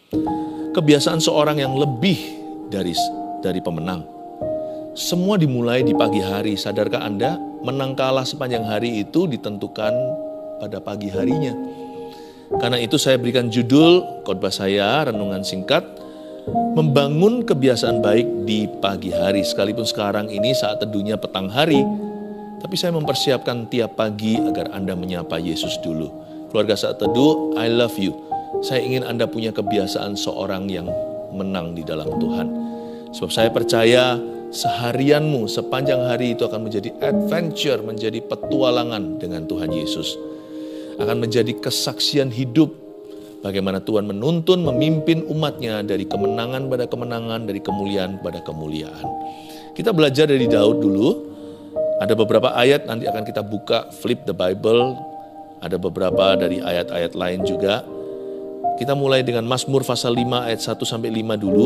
Kebiasaan seorang yang lebih dari pemenang. Semua dimulai di pagi hari. Sadarkah Anda, menang kalah sepanjang hari itu ditentukan pada pagi harinya. Karena itu saya berikan judul khotbah saya, renungan singkat, membangun kebiasaan baik di pagi hari. Sekalipun sekarang ini saat teduhnya petang hari, tapi saya mempersiapkan tiap pagi agar Anda menyapa Yesus dulu. Keluarga Saat Teduh, I love you. Saya ingin Anda punya kebiasaan seorang yang menang di dalam Tuhan. Sebab saya percaya seharianmu sepanjang hari itu akan menjadi adventure, menjadi petualangan dengan Tuhan Yesus. Akan menjadi kesaksian hidup bagaimana Tuhan menuntun, memimpin umatnya dari kemenangan pada kemenangan, dari kemuliaan pada kemuliaan. Kita belajar dari Daud dulu. Ada beberapa ayat, nanti akan kita buka, flip the Bible. Ada beberapa dari ayat-ayat lain juga. Kita mulai dengan Mazmur pasal 5 ayat 1-5 dulu.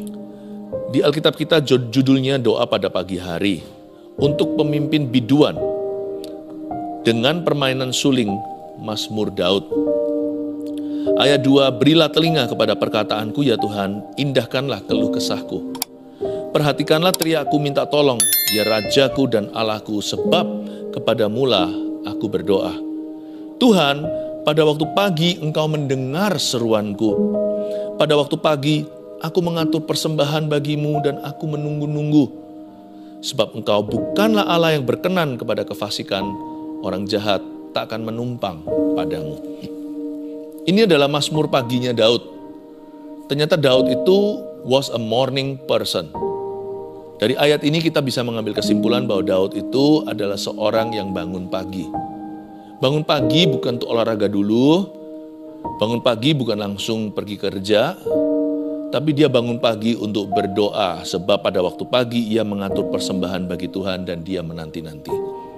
Di Alkitab kita judulnya doa pada pagi hari. Untuk pemimpin biduan. Dengan permainan suling, Mazmur Daud. Ayat 2, berilah telinga kepada perkataanku ya Tuhan, indahkanlah keluh kesahku. Perhatikanlah teriakku minta tolong, ya Rajaku dan Allahku, sebab kepadamulah aku berdoa. Tuhan, pada waktu pagi Engkau mendengar seruanku. Pada waktu pagi aku mengatur persembahan bagimu dan aku menunggu-nunggu. Sebab Engkau bukanlah Allah yang berkenan kepada kefasikan, orang jahat tak akan menumpang padamu. Ini adalah Mazmur paginya Daud. Ternyata Daud itu was a morning person. Dari ayat ini kita bisa mengambil kesimpulan bahwa Daud itu adalah seorang yang bangun pagi. Bangun pagi bukan untuk olahraga dulu, bangun pagi bukan langsung pergi kerja, tapi dia bangun pagi untuk berdoa, sebab pada waktu pagi ia mengatur persembahan bagi Tuhan dan dia menanti-nanti.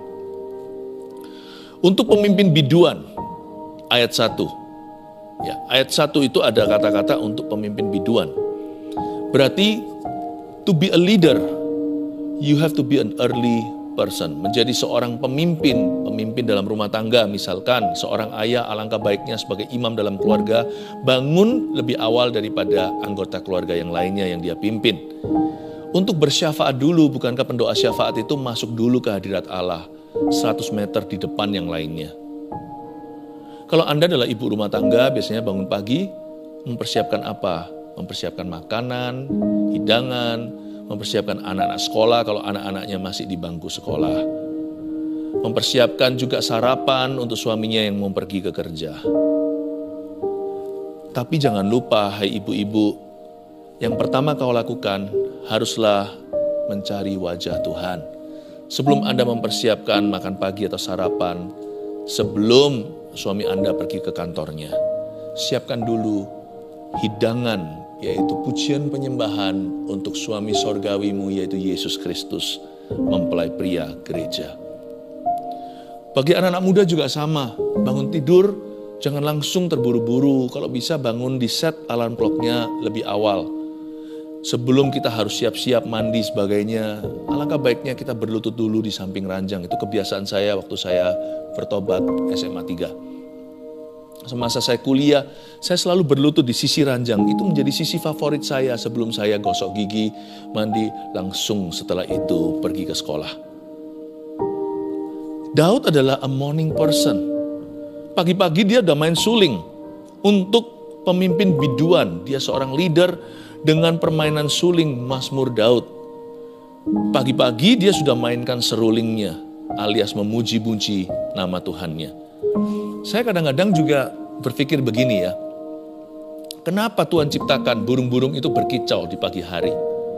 Untuk pemimpin biduan, ayat 1. Ya, ayat 1 itu ada kata-kata untuk pemimpin biduan. Berarti, to be a leader, you have to be an early person. Menjadi seorang pemimpin dalam rumah tangga, misalkan seorang ayah alangkah baiknya sebagai imam dalam keluarga, bangun lebih awal daripada anggota keluarga yang lainnya yang dia pimpin. Untuk bersyafaat dulu, bukankah pendoa syafaat itu masuk dulu ke hadirat Allah, 100 meter di depan yang lainnya. Kalau Anda adalah ibu rumah tangga, biasanya bangun pagi, mempersiapkan apa? Mempersiapkan makanan, hidangan, mempersiapkan anak-anak sekolah kalau anak-anaknya masih di bangku sekolah. Mempersiapkan juga sarapan untuk suaminya yang mau pergi ke kerja. Tapi jangan lupa, hai ibu-ibu, yang pertama kau lakukan haruslah mencari wajah Tuhan. Sebelum Anda mempersiapkan makan pagi atau sarapan, sebelum suami Anda pergi ke kantornya, siapkan dulu hidangan, yaitu pujian penyembahan untuk suami sorgawimu, yaitu Yesus Kristus, mempelai pria gereja. Bagi anak-anak muda juga sama, bangun tidur jangan langsung terburu-buru, kalau bisa bangun di set alarm clock-nya lebih awal. Sebelum kita harus siap-siap mandi sebagainya, alangkah baiknya kita berlutut dulu di samping ranjang. Itu kebiasaan saya waktu saya bertobat SMA 3. Semasa saya kuliah, saya selalu berlutut di sisi ranjang. Itu menjadi sisi favorit saya sebelum saya gosok gigi, mandi, langsung setelah itu pergi ke sekolah. Daud adalah a morning person. Pagi-pagi dia udah main suling. Untuk pemimpin biduan, dia seorang leader dengan permainan suling Mazmur Daud. Pagi-pagi dia sudah mainkan serulingnya, alias memuji-puji nama Tuhannya. Saya kadang-kadang juga berpikir begini ya, kenapa Tuhan ciptakan burung-burung itu berkicau di pagi hari?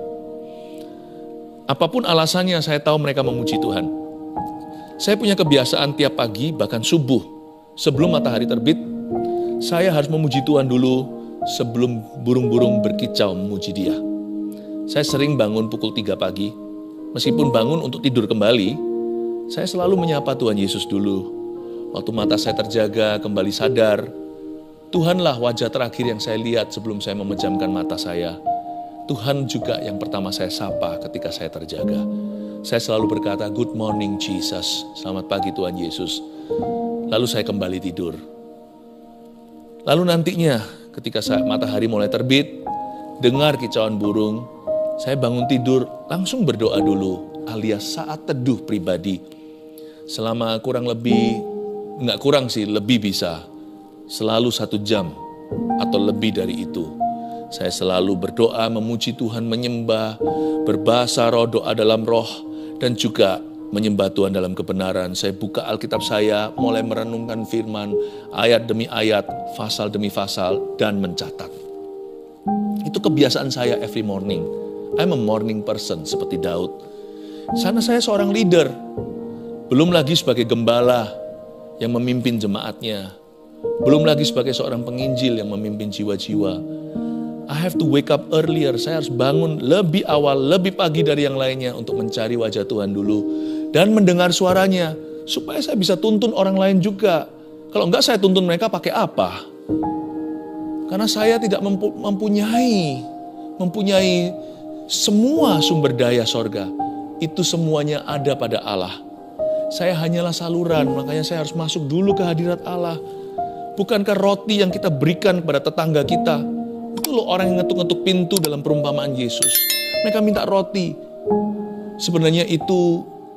Apapun alasannya, saya tahu mereka memuji Tuhan. Saya punya kebiasaan tiap pagi, bahkan subuh, sebelum matahari terbit, saya harus memuji Tuhan dulu sebelum burung-burung berkicau memuji Dia. Saya sering bangun pukul 3 pagi, meskipun bangun untuk tidur kembali, saya selalu menyapa Tuhan Yesus dulu. Waktu mata saya terjaga, kembali sadar, Tuhanlah wajah terakhir yang saya lihat sebelum saya memejamkan mata saya. Tuhan juga yang pertama saya sapa ketika saya terjaga. Saya selalu berkata, good morning Jesus, selamat pagi Tuhan Yesus. Lalu saya kembali tidur. Lalu nantinya ketika matahari mulai terbit, dengar kicauan burung, saya bangun tidur, langsung berdoa dulu, alias saat teduh pribadi. Selama kurang lebih, nggak kurang sih, lebih bisa, selalu 1 jam atau lebih dari itu. Saya selalu berdoa, memuji Tuhan, menyembah, berbahasa roh, doa dalam roh, dan juga menyembah Tuhan dalam kebenaran. Saya buka Alkitab saya, mulai merenungkan firman, ayat demi ayat, pasal demi pasal, dan mencatat. Itu kebiasaan saya every morning. I'm a morning person seperti Daud. Sana saya seorang leader, belum lagi sebagai gembala yang memimpin jemaatnya, belum lagi sebagai seorang penginjil yang memimpin jiwa-jiwa. I have to wake up earlier. Saya harus bangun lebih awal, lebih pagi dari yang lainnya untuk mencari wajah Tuhan dulu dan mendengar suaranya supaya saya bisa tuntun orang lain juga. Kalau enggak, saya tuntun mereka pakai apa? Karena saya tidak mempunyai semua sumber daya sorga. Itu semuanya ada pada Allah. Saya hanyalah saluran, makanya saya harus masuk dulu ke hadirat Allah. Bukankah roti yang kita berikan kepada tetangga kita? Itu loh orang yang ngetuk-ngetuk pintu dalam perumpamaan Yesus. Mereka minta roti. Sebenarnya itu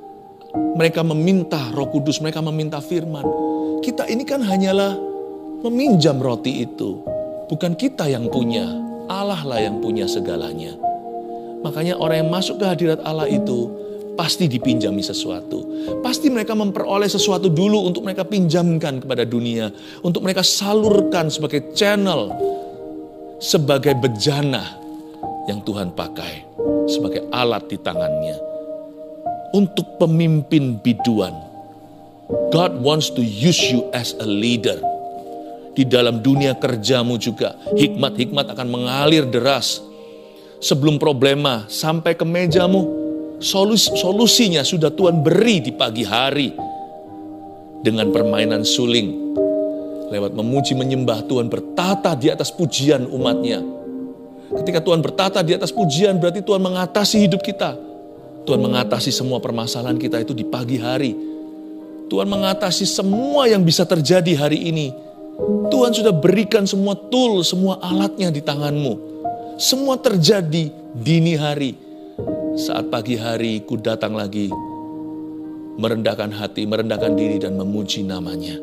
mereka meminta Roh Kudus, mereka meminta firman. Kita ini kan hanyalah meminjam roti itu. Bukan kita yang punya, Allah lah yang punya segalanya. Makanya orang yang masuk ke hadirat Allah itu pasti dipinjami sesuatu. Pasti mereka memperoleh sesuatu dulu untuk mereka pinjamkan kepada dunia. Untuk mereka salurkan sebagai channel, sebagai bejana yang Tuhan pakai, sebagai alat di tangannya. Untuk pemimpin biduan, God wants to use you as a leader. Di dalam dunia kerjamu juga, hikmat-hikmat akan mengalir deras. Sebelum problema sampai ke mejamu, solusinya sudah Tuhan beri di pagi hari. Dengan permainan suling, lewat memuji menyembah, Tuhan bertata di atas pujian umatnya. Ketika Tuhan bertata di atas pujian, berarti Tuhan mengatasi hidup kita. Tuhan mengatasi semua permasalahan kita itu di pagi hari. Tuhan mengatasi semua yang bisa terjadi hari ini. Tuhan sudah berikan semua tool, semua alatnya di tanganmu. Semua terjadi dini hari. Saat pagi hari ku datang lagi, merendahkan hati, merendahkan diri dan memuji namanya.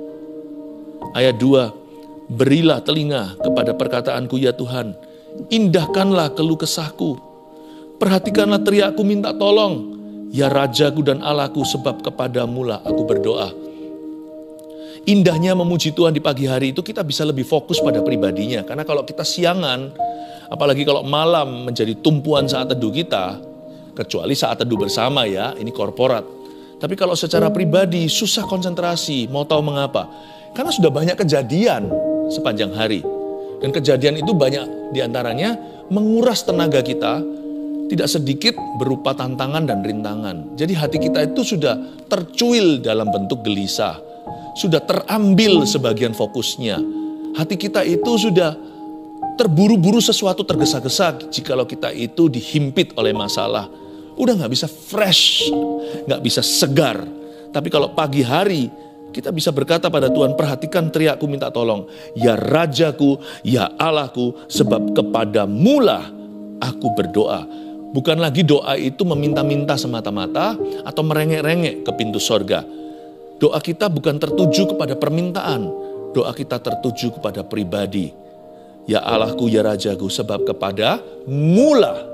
Ayat 2, berilah telinga kepada perkataanku ya Tuhan, indahkanlah keluh kesahku, perhatikanlah teriakku minta tolong, ya Rajaku dan Allahku, sebab kepadamu lah aku berdoa. Indahnya memuji Tuhan di pagi hari itu kita bisa lebih fokus pada pribadinya. Karena kalau kita siangan, apalagi kalau malam menjadi tumpuan saat teduh kita, kecuali saat teduh bersama ya, ini korporat. Tapi kalau secara pribadi susah konsentrasi, mau tahu mengapa? Karena sudah banyak kejadian sepanjang hari. Dan kejadian itu banyak diantaranya menguras tenaga kita, tidak sedikit berupa tantangan dan rintangan. Jadi hati kita itu sudah tercuil dalam bentuk gelisah. Sudah terambil sebagian fokusnya. Hati kita itu sudah terburu-buru sesuatu, tergesa-gesa jikalau kita itu dihimpit oleh masalah. Udah gak bisa fresh, gak bisa segar. Tapi kalau pagi hari kita bisa berkata pada Tuhan, perhatikan teriakku minta tolong. Ya Rajaku, ya Allahku, sebab kepadamu lah aku berdoa. Bukan lagi doa itu meminta-minta semata-mata atau merengek-rengek ke pintu sorga. Doa kita bukan tertuju kepada permintaan. Doa kita tertuju kepada pribadi. Ya Allahku, ya Rajaku, sebab kepadamu lah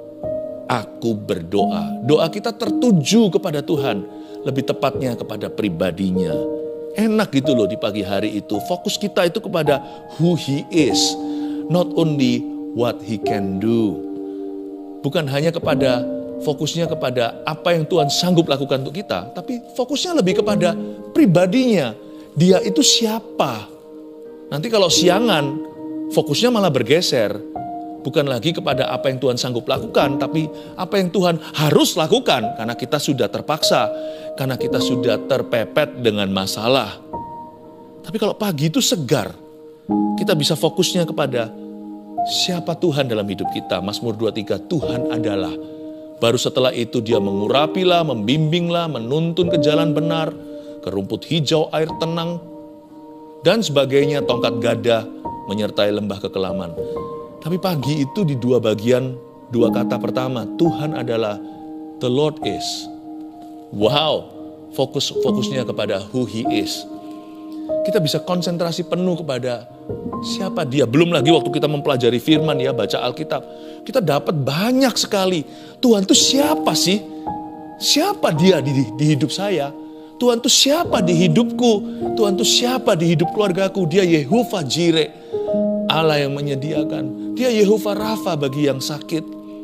aku berdoa. Doa kita tertuju kepada Tuhan. Lebih tepatnya kepada pribadinya. Enak gitu loh di pagi hari itu. Fokus kita itu kepada who He is. Not only what He can do. Bukan hanya fokusnya kepada apa yang Tuhan sanggup lakukan untuk kita. Tapi fokusnya lebih kepada pribadinya. Dia itu siapa? Nanti kalau siangan, fokusnya malah bergeser. Bukan lagi kepada apa yang Tuhan sanggup lakukan, tapi apa yang Tuhan harus lakukan. Karena kita sudah terpaksa, karena kita sudah terpepet dengan masalah. Tapi kalau pagi itu segar, kita bisa fokusnya kepada siapa Tuhan dalam hidup kita. Mazmur 23, Tuhan adalah. Baru setelah itu dia mengurapilah, membimbinglah, menuntun ke jalan benar, ke rumput hijau air tenang. dan sebagainya, tongkat gada menyertai lembah kekelaman. Tapi pagi itu di dua bagian, dua kata pertama, Tuhan adalah, the Lord is. Wow, fokusnya kepada who He is. Kita bisa konsentrasi penuh kepada siapa Dia. Belum lagi waktu kita mempelajari firman ya, baca Alkitab, kita dapat banyak sekali. Tuhan itu siapa sih? Siapa Dia di hidup saya? Tuhan itu siapa di hidupku? Tuhan itu siapa di hidup keluargaku? Dia Yehovah Jireh, Allah yang menyediakan. Dia Yehovah Rafa bagi yang sakit.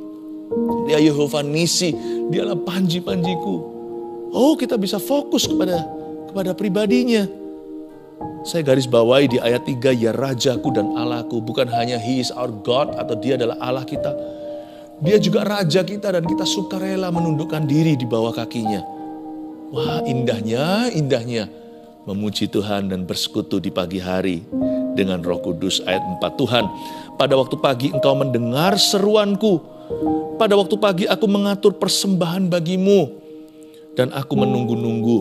Dia Yehovah Nisi, Dialah panji-panjiku. Oh, kita bisa fokus kepada pribadinya. Saya garis bawahi di ayat 3, ya Rajaku dan Allahku. Bukan hanya He is our God atau Dia adalah Allah kita. Dia juga Raja kita dan kita sukarela menundukkan diri di bawah kakinya. Wah, indahnya memuji Tuhan dan bersekutu di pagi hari dengan Roh Kudus. Ayat 4, Tuhan, pada waktu pagi Engkau mendengar seruanku. Pada waktu pagi aku mengatur persembahan bagimu. Dan aku menunggu-nunggu.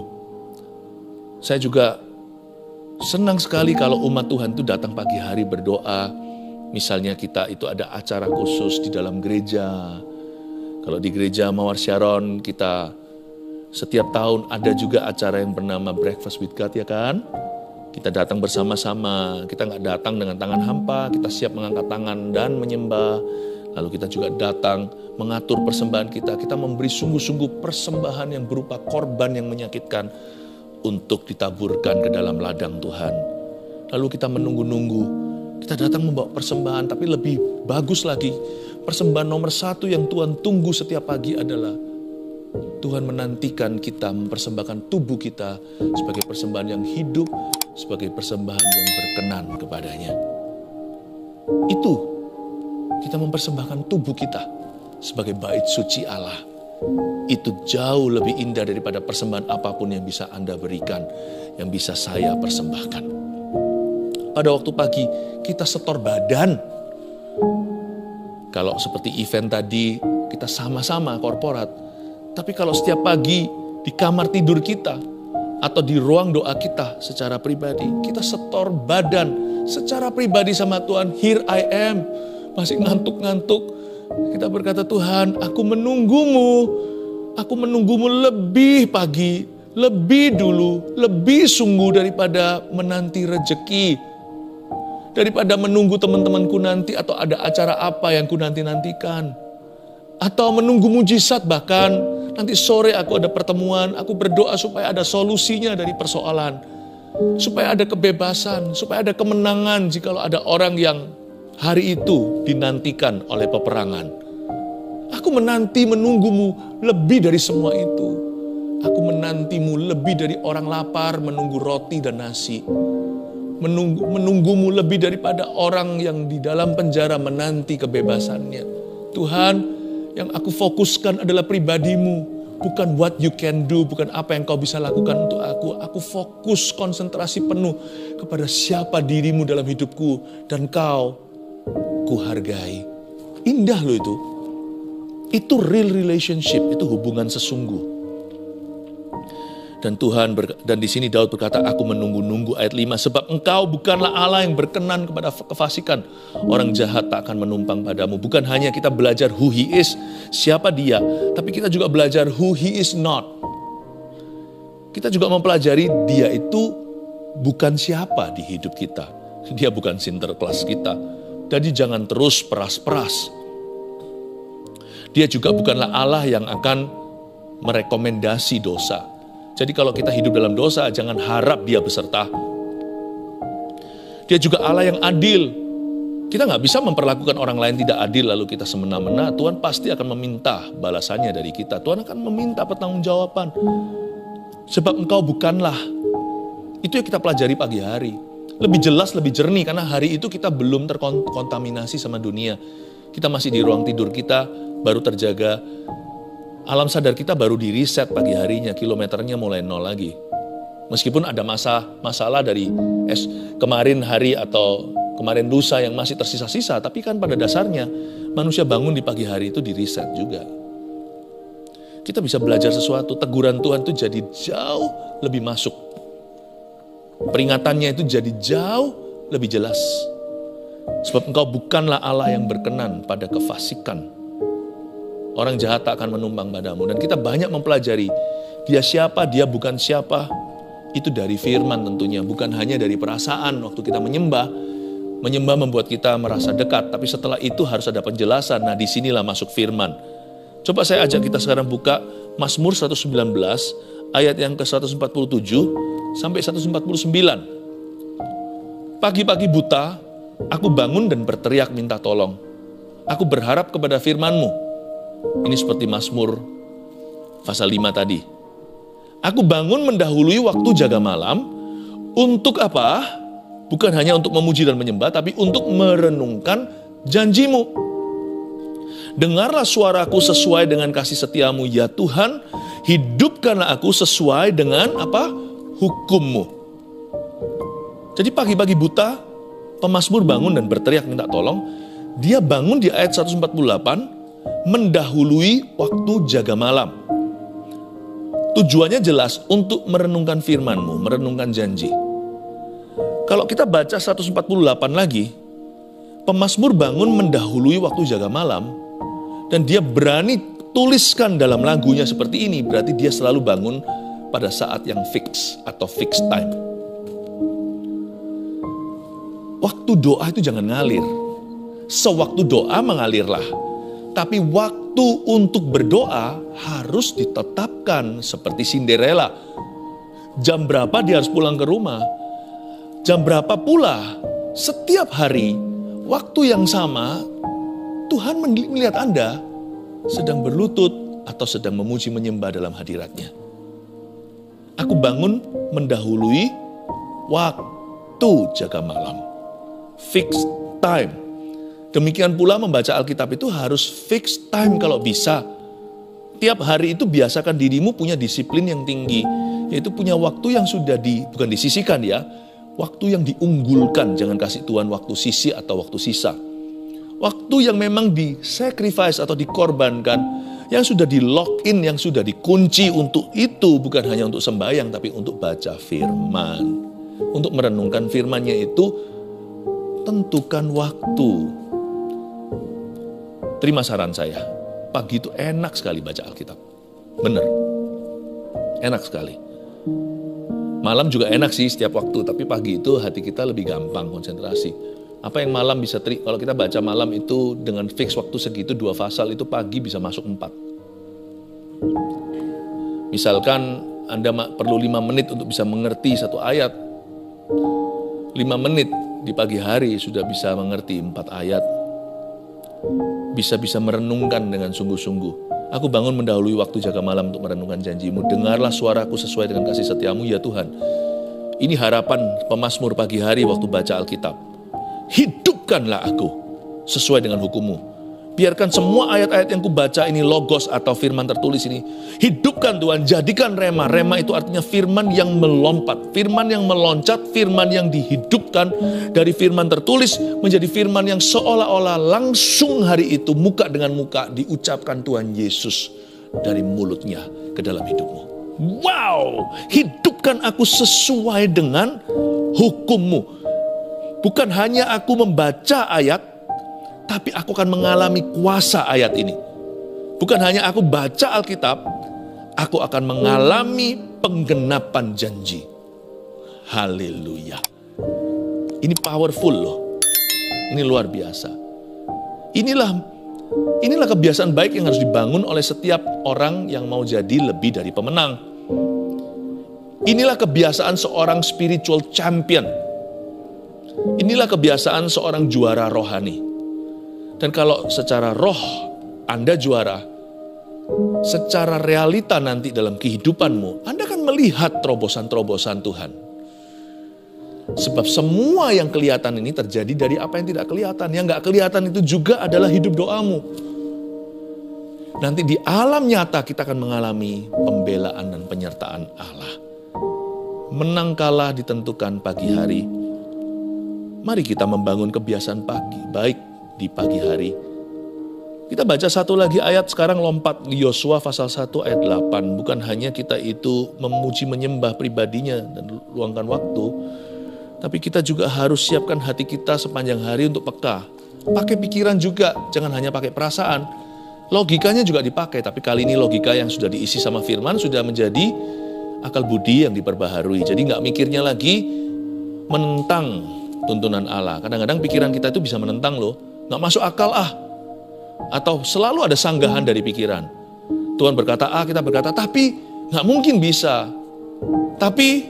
Saya juga senang sekali kalau umat Tuhan itu datang pagi hari berdoa. Misalnya kita itu ada acara khusus di dalam gereja. Kalau di gereja Mawar Sharon kita setiap tahun ada juga acara yang bernama Breakfast with God, ya kan? Kita datang bersama-sama, kita nggak datang dengan tangan hampa, kita siap mengangkat tangan dan menyembah. Lalu kita juga datang mengatur persembahan kita. Kita memberi sungguh-sungguh persembahan yang berupa korban yang menyakitkan untuk ditaburkan ke dalam ladang Tuhan. Lalu kita menunggu-nunggu. Kita datang membawa persembahan, tapi lebih bagus lagi. Persembahan nomor 1 yang Tuhan tunggu setiap pagi adalah Tuhan menantikan kita mempersembahkan tubuh kita sebagai persembahan yang hidup, sebagai persembahan yang berkenan kepadanya. Itu kita mempersembahkan tubuh kita sebagai bait suci Allah. Itu jauh lebih indah daripada persembahan apapun yang bisa Anda berikan, yang bisa saya persembahkan. Pada waktu pagi kita setor badan. Kalau seperti event tadi kita sama-sama korporat. Tapi kalau setiap pagi di kamar tidur kita atau di ruang doa kita secara pribadi, kita setor badan secara pribadi sama Tuhan. Here I am. Masih ngantuk-ngantuk, kita berkata, Tuhan, aku menunggumu lebih pagi, lebih dulu, lebih sungguh daripada menanti rejeki, daripada menunggu teman-temanku nanti atau ada acara apa yang ku nanti-nantikan, atau menunggu mujizat. Bahkan nanti sore aku ada pertemuan, aku berdoa supaya ada solusinya dari persoalan, supaya ada kebebasan, supaya ada kemenangan jikalau ada orang yang hari itu dinantikan oleh peperangan. Aku menunggumu lebih dari semua itu. Aku menantimu lebih dari orang lapar menunggu roti dan nasi. Menunggumu lebih daripada orang yang di dalam penjara menanti kebebasannya. Tuhan, yang aku fokuskan adalah pribadimu. Bukan what you can do, bukan apa yang kau bisa lakukan untuk aku. Aku fokus konsentrasi penuh kepada siapa dirimu dalam hidupku. Dan kau ku hargai. Indah loh itu. Itu real relationship, itu hubungan sesungguh. Dan dan di sini Daud berkata, aku menunggu-nunggu, ayat 5, sebab Engkau bukanlah Allah yang berkenan kepada kefasikan. Orang jahat tak akan menumpang padamu. Bukan hanya kita belajar who He is, siapa Dia, tapi kita juga belajar who He is not. Kita juga mempelajari Dia itu bukan siapa di hidup kita. Dia bukan sinterklas kita. Jadi jangan terus peras-peras. Dia juga bukanlah Allah yang akan merekomendasi dosa. Jadi kalau kita hidup dalam dosa, jangan harap Dia beserta. Dia juga Allah yang adil. Kita nggak bisa memperlakukan orang lain tidak adil lalu kita semena-mena. Tuhan pasti akan meminta balasannya dari kita. Tuhan akan meminta pertanggungjawaban. Sebab Engkau bukanlah. Itu yang kita pelajari pagi hari. Lebih jelas, lebih jernih karena hari itu kita belum terkontaminasi sama dunia. Kita masih di ruang tidur kita, baru terjaga. Alam sadar kita baru di reset pagi harinya, kilometernya mulai nol lagi. Meskipun ada masalah dari kemarin hari atau kemarin lusa yang masih tersisa-sisa, tapi kan pada dasarnya manusia bangun di pagi hari itu di reset juga. Kita bisa belajar sesuatu, teguran Tuhan itu jadi jauh lebih masuk. Peringatannya itu jadi jauh lebih jelas. Sebab engkau bukanlah Allah yang berkenan pada kefasikan. Orang jahat tak akan menumbang padamu. Dan kita banyak mempelajari dia siapa, dia bukan siapa. Itu dari firman tentunya, bukan hanya dari perasaan waktu kita menyembah. Menyembah membuat kita merasa dekat, tapi setelah itu harus ada penjelasan. Nah, disinilah masuk firman. Coba saya ajak kita sekarang buka Mazmur 119 ayat yang ke-147 sampai 149. Pagi-pagi buta, aku bangun dan berteriak minta tolong. Aku berharap kepada firman-Mu. Ini seperti Mazmur pasal 5 tadi. Aku bangun mendahului waktu jaga malam. Untuk apa? Bukan hanya untuk memuji dan menyembah, tapi untuk merenungkan janji-Mu. Dengarlah suaraku sesuai dengan kasih setiamu, ya Tuhan. Hidupkanlah aku sesuai dengan apa? Hukum-Mu. Jadi pagi-pagi buta, pemazmur bangun dan berteriak minta tolong. Dia bangun di ayat 148, mendahului waktu jaga malam. Tujuannya jelas, untuk merenungkan firman-Mu, merenungkan janji. Kalau kita baca 148 lagi, pemazmur bangun mendahului waktu jaga malam, dan dia berani tuliskan dalam lagunya seperti ini, berarti dia selalu bangun pada saat yang fix atau fixed time. Waktu doa itu jangan ngalir. Sewaktu doa mengalirlah. Tapi waktu untuk berdoa harus ditetapkan seperti Cinderella. Jam berapa dia harus pulang ke rumah? Jam berapa pula setiap hari, waktu yang sama, Tuhan melihat Anda sedang berlutut atau sedang memuji menyembah dalam hadirat-Nya. Aku bangun mendahului waktu jaga malam. Fixed time. Demikian pula membaca Alkitab itu harus fixed time kalau bisa. Tiap hari itu biasakan dirimu punya disiplin yang tinggi. Yaitu punya waktu yang sudah bukan disisihkan ya. Waktu yang diunggulkan. Jangan kasih Tuhan waktu sisi atau waktu sisa. Waktu yang memang di-sacrifice atau dikorbankan. Yang sudah di-lock in, yang sudah dikunci untuk itu. Bukan hanya untuk sembahyang, tapi untuk baca firman. Untuk merenungkan firman-Nya itu, tentukan waktu. Terima saran saya, pagi itu enak sekali baca Alkitab. Benar, enak sekali. Malam juga enak sih setiap waktu, tapi pagi itu hati kita lebih gampang konsentrasi. Apa yang malam bisa, kalau kita baca malam itu dengan fix waktu segitu 2 pasal, itu pagi bisa masuk 4. Misalkan Anda perlu 5 menit untuk bisa mengerti 1 ayat. 5 menit di pagi hari sudah bisa mengerti 4 ayat. Bisa merenungkan dengan sungguh-sungguh. Aku bangun mendahului waktu jaga malam untuk merenungkan janji-Mu. Dengarlah suaraku sesuai dengan kasih setiamu, ya Tuhan. Ini harapan pemazmur pagi hari waktu baca Alkitab. Hidupkanlah aku sesuai dengan hukum-Mu. Biarkan semua ayat-ayat yang kubaca ini logos atau firman tertulis ini. Hidupkan Tuhan, jadikan rema. Rema itu artinya firman yang melompat, firman yang meloncat, firman yang dihidupkan. Dari firman tertulis menjadi firman yang seolah-olah langsung hari itu muka dengan muka diucapkan Tuhan Yesus dari mulutnya ke dalam hidupmu. Wow, hidupkan aku sesuai dengan hukum-Mu. Bukan hanya aku membaca ayat, tapi aku akan mengalami kuasa ayat ini. Bukan hanya aku baca Alkitab, aku akan mengalami penggenapan janji. Haleluya. Ini powerful loh. Ini luar biasa. Inilah kebiasaan baik yang harus dibangun oleh setiap orang yang mau jadi lebih dari pemenang. Inilah kebiasaan seorang spiritual champion. Inilah kebiasaan seorang juara rohani. Dan kalau secara roh Anda juara, secara realita nanti dalam kehidupanmu, Anda akan melihat terobosan-terobosan Tuhan. Sebab semua yang kelihatan ini terjadi dari apa yang tidak kelihatan. Yang gak kelihatan itu juga adalah hidup doamu. Nanti di alam nyata kita akan mengalami pembelaan dan penyertaan Allah. Menang kalah ditentukan pagi hari. Mari kita membangun kebiasaan pagi, baik di pagi hari Kita baca satu lagi ayat, sekarang lompat Yosua pasal 1 ayat 8. Bukan hanya kita itu memuji menyembah pribadinya dan luangkan waktu, tapi kita juga harus siapkan hati kita sepanjang hari untuk peka. Pakai pikiran juga, jangan hanya pakai perasaan. Logikanya juga dipakai, tapi kali ini logika yang sudah diisi sama firman sudah menjadi akal budi yang diperbaharui. Jadi nggak mikirnya lagi menentang tuntunan Allah. Kadang-kadang pikiran kita itu bisa menentang loh, nggak masuk akal atau selalu ada sanggahan dari pikiran. Tuhan berkata A, kita berkata tapi nggak mungkin bisa. Tapi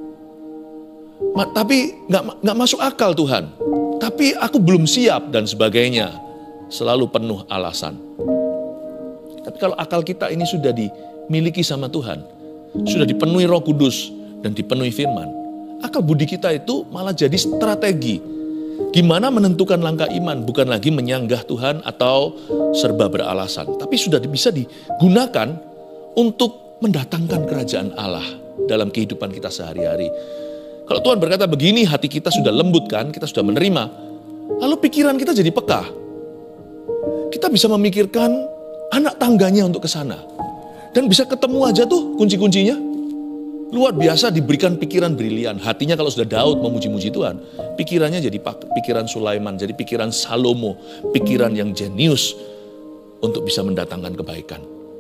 nggak masuk akal Tuhan. Tapi aku belum siap dan sebagainya. Selalu penuh alasan. Tapi kalau akal kita ini sudah dimiliki sama Tuhan, sudah dipenuhi Roh Kudus dan dipenuhi firman, akal budi kita itu malah jadi strategi. Gimana menentukan langkah iman, bukan lagi menyanggah Tuhan atau serba beralasan. Tapi sudah bisa digunakan untuk mendatangkan kerajaan Allah dalam kehidupan kita sehari-hari. Kalau Tuhan berkata begini, hati kita sudah lembut kan, kita sudah menerima. Lalu pikiran kita jadi peka. Kita bisa memikirkan anak tangganya untuk ke sana. Dan bisa ketemu aja tuh kunci-kuncinya. Luar biasa diberikan pikiran brilian. Hatinya kalau sudah Daud memuji-muji Tuhan, pikirannya jadi pikiran Sulaiman, jadi pikiran Salomo, pikiran yang jenius untuk bisa mendatangkan kebaikan.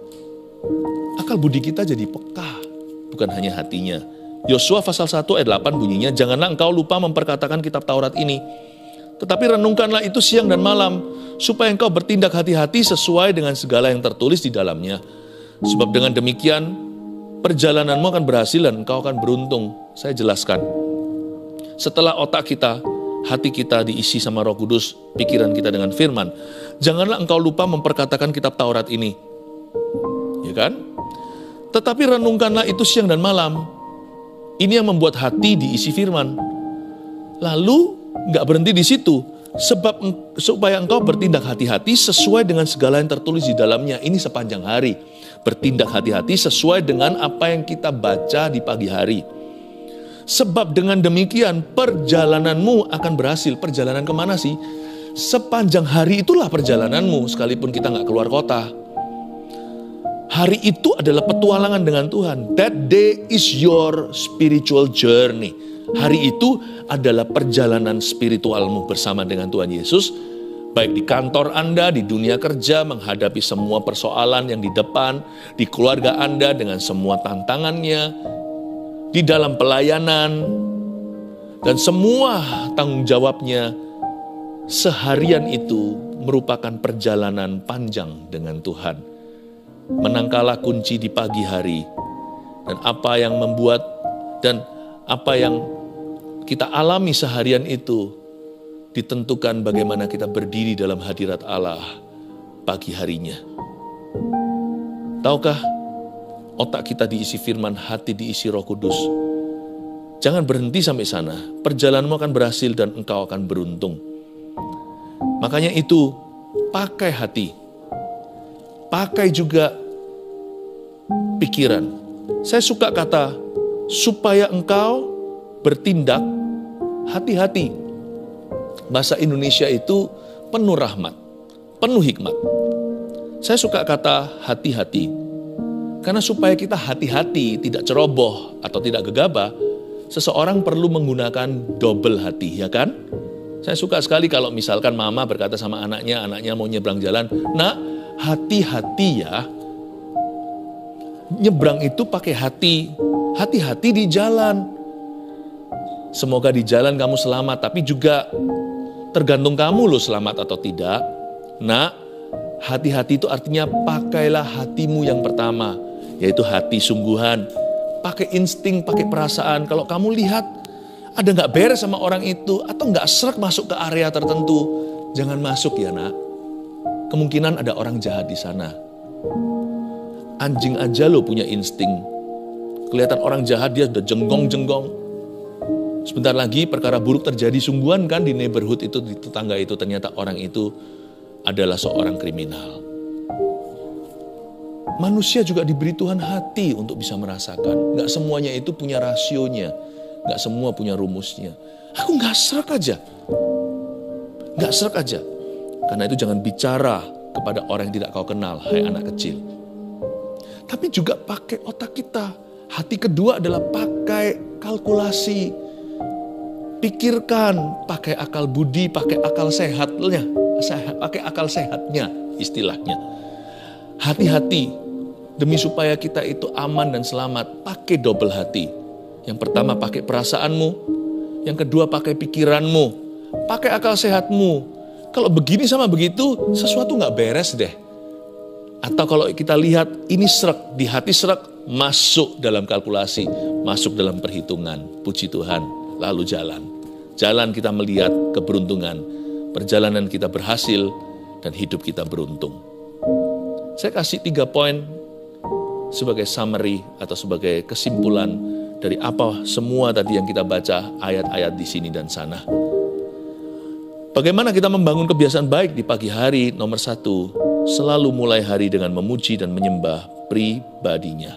Akal budi kita jadi peka, bukan hanya hatinya. Yosua pasal 1 ayat 8 bunyinya, janganlah engkau lupa memperkatakan kitab Taurat ini, tetapi renungkanlah itu siang dan malam, supaya engkau bertindak hati-hati sesuai dengan segala yang tertulis di dalamnya. Sebab dengan demikian, perjalananmu akan berhasil dan engkau akan beruntung. Saya jelaskan. Setelah otak kita, hati kita diisi sama Roh Kudus, pikiran kita dengan firman, janganlah engkau lupa memperkatakan kitab Taurat ini. Ya kan? Tetapi renungkanlah itu siang dan malam. Ini yang membuat hati diisi firman. Lalu nggak berhenti di situ, supaya engkau bertindak hati-hati sesuai dengan segala yang tertulis di dalamnya. Ini sepanjang hari. Bertindak hati-hati sesuai dengan apa yang kita baca di pagi hari. Sebab dengan demikian perjalananmu akan berhasil. Perjalanan kemana sih? Sepanjang hari itulah perjalananmu, sekalipun kita nggak keluar kota. Hari itu adalah petualangan dengan Tuhan. That day is your spiritual journey. Hari itu adalah perjalanan spiritualmu bersama dengan Tuhan Yesus. Baik di kantor Anda, di dunia kerja, menghadapi semua persoalan yang di depan, di keluarga Anda dengan semua tantangannya, di dalam pelayanan, dan semua tanggung jawabnya, seharian itu merupakan perjalanan panjang dengan Tuhan. Menangkallah kunci di pagi hari, dan apa yang membuat dan apa yang kita alami seharian itu ditentukan bagaimana kita berdiri dalam hadirat Allah pagi harinya. Tahukah, otak kita diisi firman, hati diisi Roh Kudus. Jangan berhenti sampai sana. Perjalananmu akan berhasil dan engkau akan beruntung. Makanya itu, pakai hati. Pakai juga pikiran. Saya suka kata, supaya engkau bertindak hati-hati. Bahasa Indonesia itu penuh rahmat, penuh hikmat. Saya suka kata hati-hati. Karena supaya kita hati-hati, tidak ceroboh atau tidak gegabah, seseorang perlu menggunakan double hati, ya kan? Saya suka sekali kalau misalkan mama berkata sama anaknya mau nyebrang jalan, "Nak, hati-hati ya." Nyebrang itu pakai hati. Hati-hati di jalan. Semoga di jalan kamu selamat, tapi juga tergantung kamu loh selamat atau tidak. Nah, hati-hati itu artinya pakailah hatimu yang pertama, yaitu hati sungguhan. Pakai insting, pakai perasaan. Kalau kamu lihat ada nggak beres sama orang itu, atau nggak srek masuk ke area tertentu, jangan masuk ya nak. Kemungkinan ada orang jahat di sana. Anjing aja lo punya insting. Kelihatan orang jahat dia sudah jenggong-jenggong. Sebentar lagi perkara buruk terjadi sungguhan kan di neighborhood itu, di tetangga itu. Ternyata orang itu adalah seorang kriminal. Manusia juga diberi Tuhan hati untuk bisa merasakan. Gak semuanya itu punya rasionya. Gak semua punya rumusnya. Aku gak srek aja. Gak srek aja. Karena itu jangan bicara kepada orang yang tidak kau kenal, hai anak kecil. Tapi juga pakai otak kita. Hati kedua adalah pakai kalkulasi. Pikirkan, pakai akal budi, pakai akal sehatnya, pakai akal sehatnya istilahnya. Hati-hati, demi supaya kita itu aman dan selamat, pakai double hati. Yang pertama pakai perasaanmu, yang kedua pakai pikiranmu, pakai akal sehatmu. Kalau begini sama begitu, sesuatu nggak beres deh. Atau kalau kita lihat ini srek, di hati srek, masuk dalam kalkulasi, masuk dalam perhitungan. Puji Tuhan, lalu jalan. Jalan kita melihat keberuntungan, perjalanan kita berhasil, dan hidup kita beruntung. Saya kasih 3 poin sebagai summary atau sebagai kesimpulan dari apa semua tadi yang kita baca ayat-ayat di sini dan sana. Bagaimana kita membangun kebiasaan baik di pagi hari? Nomor 1, selalu mulai hari dengan memuji dan menyembah pribadinya.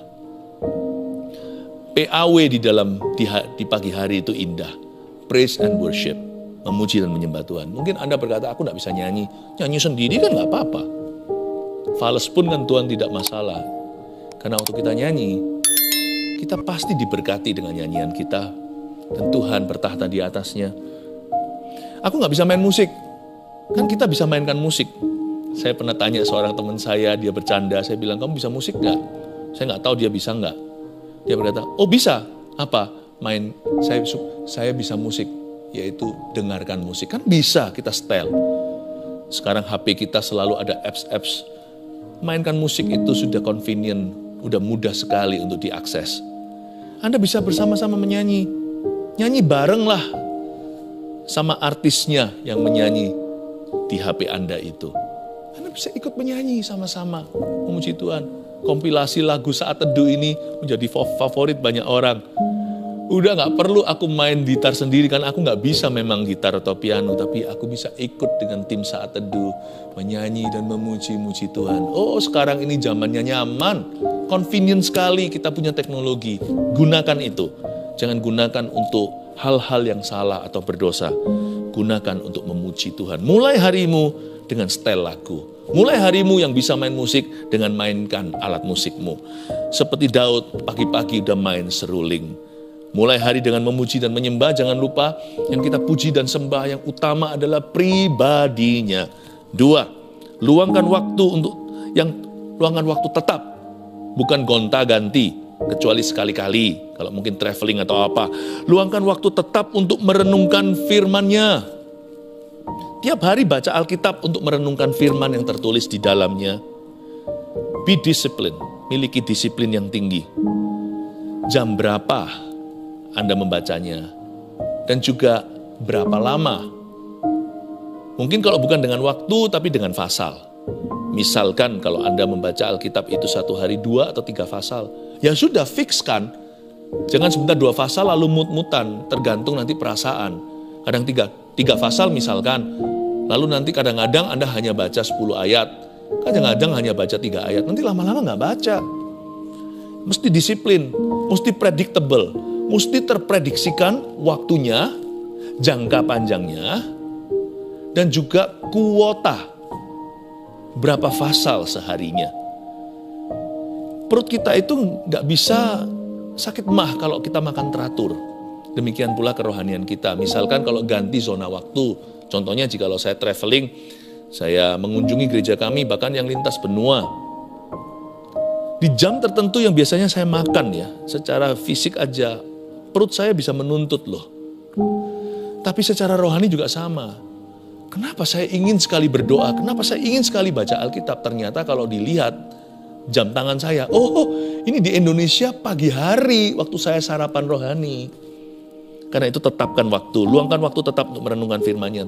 PAW di pagi hari itu indah. Praise and worship. Memuji dan menyembah Tuhan. Mungkin Anda berkata, aku tidak bisa nyanyi. Nyanyi sendiri kan nggak apa-apa. Fales pun kan Tuhan tidak masalah. Karena waktu kita nyanyi, kita pasti diberkati dengan nyanyian kita. Dan Tuhan bertahta di atasnya. Aku nggak bisa main musik. Kan kita bisa mainkan musik. Saya pernah tanya seorang teman saya, dia bercanda. Saya bilang, kamu bisa musik nggak? Saya nggak tahu dia bisa nggak. Dia berkata, oh bisa. Apa? Main, saya bisa musik. Yaitu dengarkan musik. Kan bisa kita setel. Sekarang HP kita selalu ada apps-apps. Mainkan musik itu sudah convenient. Udah mudah sekali untuk diakses. Anda bisa bersama-sama menyanyi. Nyanyi bareng lah sama artisnya yang menyanyi di HP Anda itu. Anda bisa ikut menyanyi sama-sama, memuji Tuhan. Kompilasi lagu Saat Teduh ini menjadi favorit banyak orang. Udah gak perlu aku main gitar sendiri, kan aku gak bisa memang gitar atau piano, tapi aku bisa ikut dengan tim Saat Teduh, menyanyi dan memuji-muji Tuhan. Oh, sekarang ini zamannya nyaman, convenient sekali, kita punya teknologi. Gunakan itu. Jangan gunakan untuk hal-hal yang salah atau berdosa. Gunakan untuk memuji Tuhan. Mulai harimu dengan setel lagu. Mulai harimu yang bisa main musik dengan mainkan alat musikmu. Seperti Daud, pagi-pagi udah main seruling. Mulai hari dengan memuji dan menyembah, jangan lupa yang kita puji dan sembah yang utama adalah pribadinya. 2, luangkan waktu tetap, bukan gonta-ganti, kecuali sekali-kali, kalau mungkin traveling atau apa. Luangkan waktu tetap untuk merenungkan firman-Nya. Tiap hari baca Alkitab untuk merenungkan firman yang tertulis di dalamnya. Be disciplined, miliki disiplin yang tinggi. Jam berapa Anda membacanya, dan juga berapa lama. Mungkin kalau bukan dengan waktu, tapi dengan fasal. Misalkan kalau Anda membaca Alkitab itu 1 hari 2 atau 3 fasal, ya sudah fix kan. Jangan sebentar 2 fasal lalu mut-mutan, tergantung nanti perasaan. Kadang 3 fasal misalkan, lalu nanti kadang-kadang Anda hanya baca 10 ayat, kadang-kadang hanya baca 3 ayat, nanti lama-lama nggak baca. Mesti disiplin, mesti predictable. Mesti terprediksikan waktunya, jangka panjangnya, dan juga kuota. Berapa fasal seharinya. Perut kita itu nggak bisa sakit mah kalau kita makan teratur. Demikian pula kerohanian kita. Misalkan kalau ganti zona waktu. Contohnya jika saya traveling, saya mengunjungi gereja kami, bahkan yang lintas benua. Di jam tertentu yang biasanya saya makan ya, secara fisik aja, perut saya bisa menuntut loh. Tapi secara rohani juga sama. Kenapa saya ingin sekali berdoa? Kenapa saya ingin sekali baca Alkitab? Ternyata kalau dilihat jam tangan saya, oh ini di Indonesia pagi hari waktu saya sarapan rohani. Karena itu tetapkan waktu, luangkan waktu tetap untuk merenungkan firman-Nya.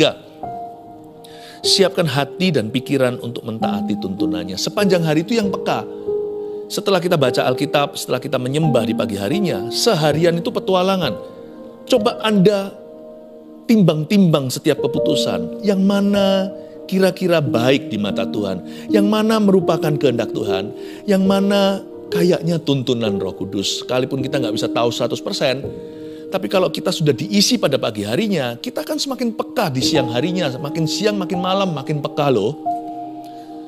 3, siapkan hati dan pikiran untuk mentaati tuntunannya. Sepanjang hari itu yang peka. Setelah kita baca Alkitab, setelah kita menyembah di pagi harinya, seharian itu petualangan. Coba Anda timbang-timbang setiap keputusan. Yang mana kira-kira baik di mata Tuhan. Yang mana merupakan kehendak Tuhan. Yang mana kayaknya tuntunan Roh Kudus. Sekalipun kita nggak bisa tahu 100%. Tapi kalau kita sudah diisi pada pagi harinya, kita akan semakin peka di siang harinya. Makin siang, makin malam, makin peka loh.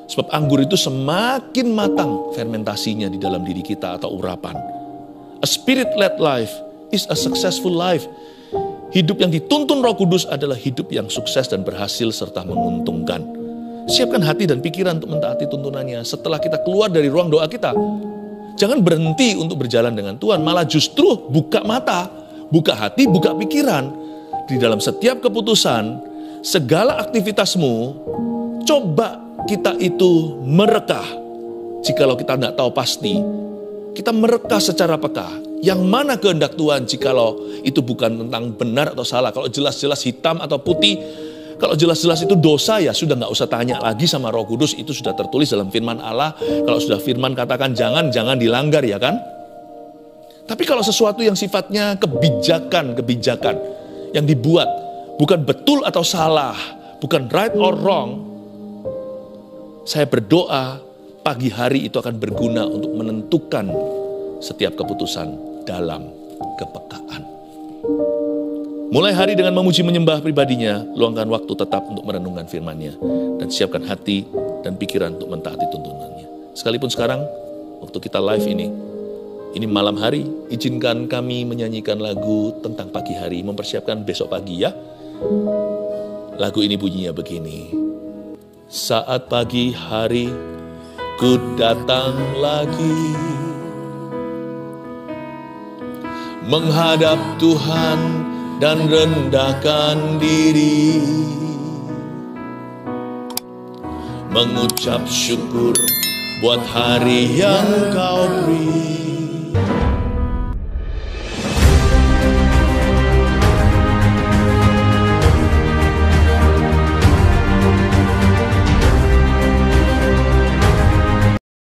Sebab anggur itu semakin matang fermentasinya di dalam diri kita atau urapan. A spirit-led life is a successful life. Hidup yang dituntun Roh Kudus adalah hidup yang sukses dan berhasil serta menguntungkan. Siapkan hati dan pikiran untuk mentaati tuntunannya setelah kita keluar dari ruang doa kita. Jangan berhenti untuk berjalan dengan Tuhan, malah justru buka mata, buka hati, buka pikiran. Di dalam setiap keputusan, segala aktivitasmu, coba kita itu merekah. Jikalau kita tidak tahu pasti, kita merekah secara peka. Yang mana kehendak Tuhan jikalau itu bukan tentang benar atau salah. Kalau jelas-jelas hitam atau putih, kalau jelas-jelas itu dosa, ya sudah nggak usah tanya lagi sama Roh Kudus. Itu sudah tertulis dalam firman Allah. Kalau sudah firman katakan jangan dilanggar, ya kan? Tapi kalau sesuatu yang sifatnya kebijakan yang dibuat, bukan betul atau salah, bukan right or wrong, saya berdoa pagi hari itu akan berguna untuk menentukan setiap keputusan dalam kepekaan. Mulai hari dengan memuji menyembah pribadinya, luangkan waktu tetap untuk merenungkan firman-Nya, dan siapkan hati dan pikiran untuk mentaati tuntunannya. Sekalipun sekarang, waktu kita live ini malam hari, izinkan kami menyanyikan lagu tentang pagi hari, mempersiapkan besok pagi ya. Lagu ini bunyinya begini. Saat pagi hari, ku datang lagi, menghadap Tuhan dan rendahkan diri, mengucap syukur buat hari yang Kau beri.